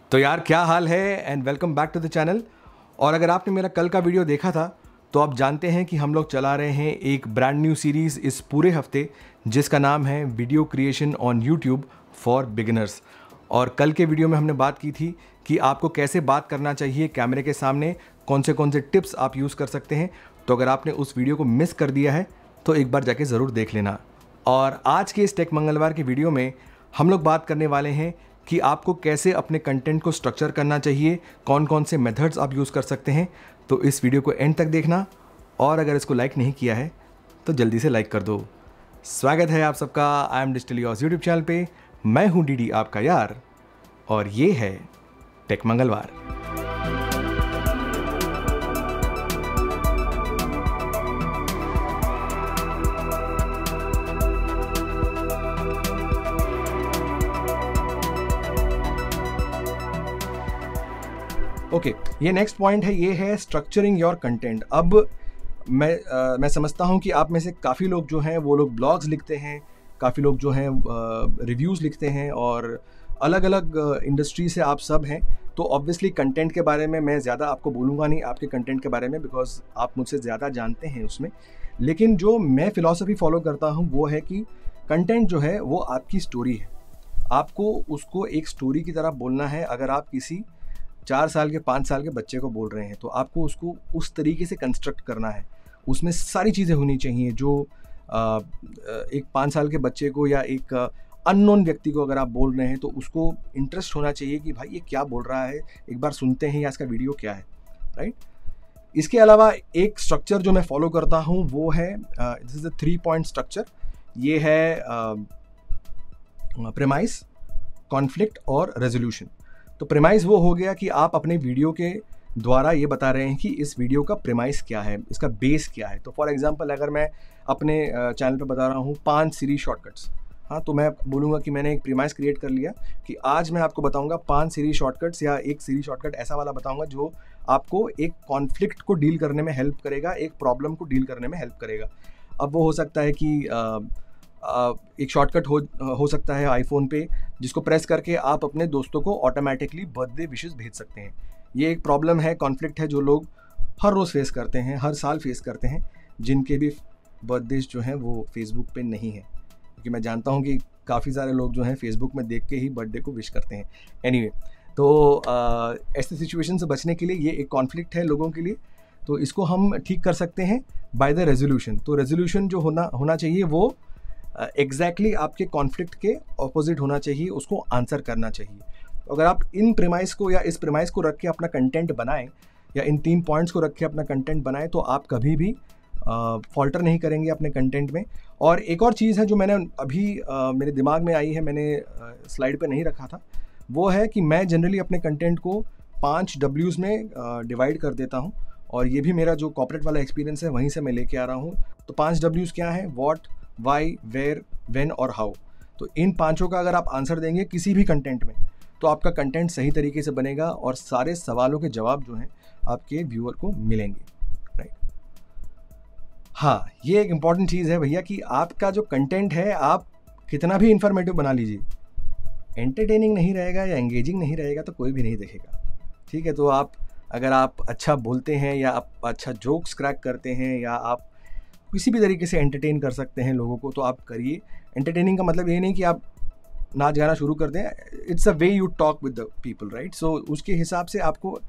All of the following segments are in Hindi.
तो यार क्या हाल है and welcome back to the channel. और अगर आपने मेरा कल का वीडियो देखा था तो आप जानते हैं कि हम लोग चला रहे हैं एक ब्रांड न्यू सीरीज़ इस पूरे हफ्ते जिसका नाम है video creation on YouTube for beginners. और कल के वीडियो में हमने बात की थी कि आपको कैसे बात करना चाहिए कैमरे के सामने, कौन से टिप्स आप यूज़ कर सकते हैं। तो अगर आपने उस वीडियो को मिस कर दिया है तो एक बार जाके ज़रूर देख लेना। और आज के इस टेक मंगलवार की वीडियो में हम लोग बात करने वाले हैं कि आपको कैसे अपने कंटेंट को स्ट्रक्चर करना चाहिए, कौन कौन से मेथड्स आप यूज़ कर सकते हैं। तो इस वीडियो को एंड तक देखना और अगर इसको लाइक नहीं किया है तो जल्दी से लाइक कर दो। स्वागत है आप सबका I am digital yours YouTube channel पे। मैं हूँ डीडी आपका यार और ये है टेक मंगलवार। ओके, ये नेक्स्ट पॉइंट है, ये है स्ट्रक्चरिंग योर कंटेंट। अब मैं समझता हूँ कि आप में से काफ़ी लोग जो हैं वो लोग ब्लॉग्स लिखते हैं, काफ़ी लोग जो हैं रिव्यूज़ लिखते हैं और अलग अलग इंडस्ट्री से आप सब हैं। तो ऑब्वियसली कंटेंट के बारे में मैं ज़्यादा आपको बोलूँगा नहीं, आपके कंटेंट के बारे में, बिकॉज आप मुझसे ज़्यादा जानते हैं उसमें। लेकिन जो मैं फ़िलॉसफी फॉलो करता हूँ वो है कि कंटेंट जो है वो आपकी स्टोरी है। आपको उसको एक स्टोरी की तरह बोलना है। अगर आप किसी 4 साल के 5 साल के बच्चे को बोल रहे हैं तो आपको उसको उस तरीके से कंस्ट्रक्ट करना है। उसमें सारी चीज़ें होनी चाहिए जो एक 5 साल के बच्चे को या एक अननोन व्यक्ति को अगर आप बोल रहे हैं तो उसको इंटरेस्ट होना चाहिए कि भाई ये क्या बोल रहा है, एक बार सुनते हैं या इसका वीडियो क्या है, राइट। इसके अलावा एक स्ट्रक्चर जो मैं फॉलो करता हूँ वो है this is a 3 point structure. ये है प्रेमाइस, कॉन्फ्लिक्ट और रेजोल्यूशन। तो प्रेमाइस वो हो गया कि आप अपने वीडियो के द्वारा ये बता रहे हैं कि इस वीडियो का प्रेमाइस क्या है, इसका बेस क्या है। तो फॉर एग्जांपल अगर मैं अपने चैनल पे बता रहा हूँ 5 सीरीज शॉर्टकट्स, हाँ, तो मैं बोलूँगा कि मैंने एक प्रेमाइस क्रिएट कर लिया कि आज मैं आपको बताऊँगा 5 सीरीज शॉर्टकट्स या एक सीरीज शॉर्टकट ऐसा वाला बताऊँगा जो आपको एक कॉन्फ्लिक्ट को डील करने में हेल्प करेगा, एक प्रॉब्लम को डील करने में हेल्प करेगा। अब वो हो सकता है कि एक शॉर्टकट हो सकता है आईफोन पे जिसको प्रेस करके आप अपने दोस्तों को ऑटोमेटिकली बर्थडे विशेस भेज सकते हैं। ये एक प्रॉब्लम है, कॉन्फ्लिक्ट है जो लोग हर रोज़ फेस करते हैं, हर साल फेस करते हैं, जिनके भी बर्थडेज जो हैं वो फेसबुक पे नहीं है। क्योंकि मैं जानता हूँ कि काफ़ी सारे लोग जो हैं फेसबुक में देख के ही बर्थडे को विश करते हैं। एनीवे, तो ऐसे सिचुएशन से बचने के लिए ये एक कॉन्फ्लिक्ट है लोगों के लिए। तो इसको हम ठीक कर सकते हैं बाय द रेजोल्यूशन। तो रेजोल्यूशन जो होना चाहिए वो एग्जैक्टली आपके कॉन्फ्लिक्ट के ऑपोजिट होना चाहिए, उसको आंसर करना चाहिए। तो अगर आप इन प्रेमाइस को या इस प्रेमाइस को रख के अपना कंटेंट बनाएं या इन 3 पॉइंट्स को रख के अपना कंटेंट बनाएं तो आप कभी भी फॉल्टर नहीं करेंगे अपने कंटेंट में। और एक और चीज़ है जो मैंने अभी मेरे दिमाग में आई है, मैंने स्लाइड पे नहीं रखा था, वो है कि मैं जनरली अपने कंटेंट को 5 W's में डिवाइड कर देता हूँ। और ये भी मेरा जो कॉर्पोरेट वाला एक्सपीरियंस है वहीं से मैं लेके आ रहा हूँ। तो 5 W's क्या है? वॉट, वाई, वेयर, व्हेन और हाउ। तो इन 5 का अगर आप आंसर देंगे किसी भी कंटेंट में तो आपका कंटेंट सही तरीके से बनेगा और सारे सवालों के जवाब जो हैं आपके व्यूअर को मिलेंगे, राइट। हाँ, ये एक इम्पॉर्टेंट चीज़ है भैया कि आपका जो कंटेंट है आप कितना भी इंफॉर्मेटिव बना लीजिए, एंटरटेनिंग नहीं रहेगा या एंगेजिंग नहीं रहेगा तो कोई भी नहीं देखेगा, ठीक है। तो अगर आप अच्छा बोलते हैं या आप अच्छा जोक्स क्रैक करते हैं या आप किसी भी तरीके से एंटरटेन कर सकते हैं लोगों को तो आप करिए। एंटरटेनिंग का मतलब ये नहीं कि आप नाच गाना शुरू कर दें, it's a way you talk with the people, right. So उसके हिसाब से आपको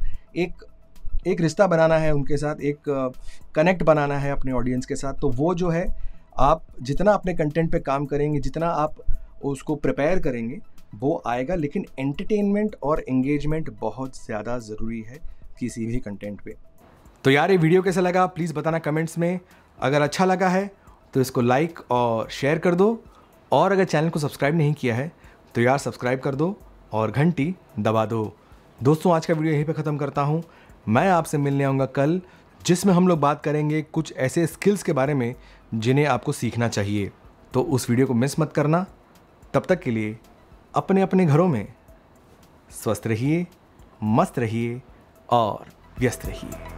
एक रिश्ता बनाना है उनके साथ, एक कनेक्ट बनाना है अपने ऑडियंस के साथ। तो वो जो है आप जितना अपने कंटेंट पे काम करेंगे, जितना आप उसको प्रिपेयर करेंगे वो आएगा। लेकिन एंटरटेनमेंट और एंगेजमेंट बहुत ज़्यादा ज़रूरी है किसी भी कंटेंट पे। तो यार ये वीडियो कैसा लगा प्लीज़ बताना कमेंट्स में। अगर अच्छा लगा है तो इसको लाइक और शेयर कर दो और अगर चैनल को सब्सक्राइब नहीं किया है तो यार सब्सक्राइब कर दो और घंटी दबा दो। दोस्तों आज का वीडियो यहीं पे ख़त्म करता हूँ। मैं आपसे मिलने आऊँगा कल, जिसमें हम लोग बात करेंगे कुछ ऐसे स्किल्स के बारे में जिन्हें आपको सीखना चाहिए। तो उस वीडियो को मिस मत करना। तब तक के लिए अपने अपने घरों में स्वस्थ रहिए, मस्त रहिए और व्यस्त रहिए।